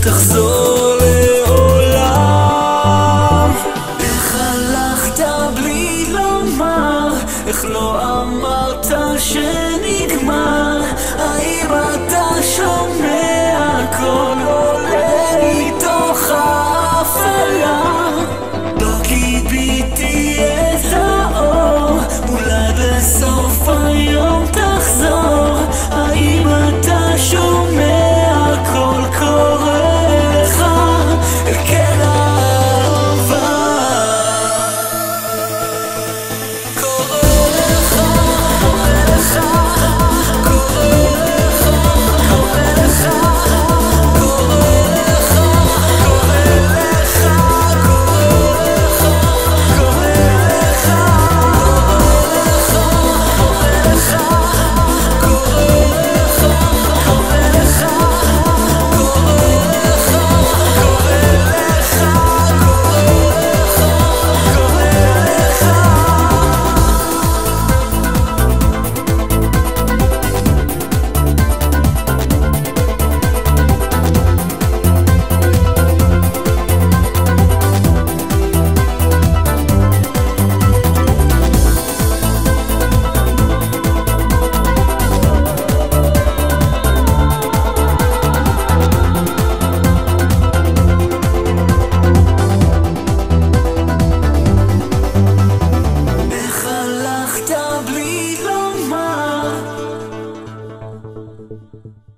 תחזור לעולם. איך הלכת בלי לומר, איך לא אמרת שנגמר? האם אתה שומע קול עולה מתוך האפלה? לא גיביתי את האור, אולי בסוף היום תחזור. האם אתה שומע קול קורא לך אל כן האהבה? קורא לך, קורא לך, קורא לך, קורא לך, קורא לך, קורא לך, קורא לך, בלי לומר.